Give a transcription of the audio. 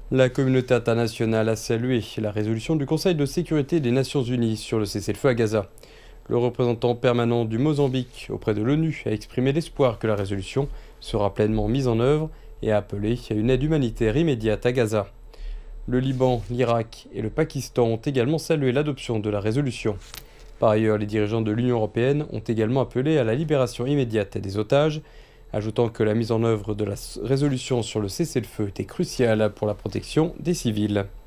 La communauté internationale a salué la résolution du Conseil de sécurité des Nations Unies sur le cessez-le-feu à Gaza. Le représentant permanent du Mozambique auprès de l'ONU a exprimé l'espoir que la résolution sera pleinement mise en œuvre et a appelé à une aide humanitaire immédiate à Gaza. Le Liban, l'Irak et le Pakistan ont également salué l'adoption de la résolution. Par ailleurs, les dirigeants de l'Union européenne ont également appelé à la libération immédiate des otages, ajoutant que la mise en œuvre de la résolution sur le cessez-le-feu était cruciale pour la protection des civils.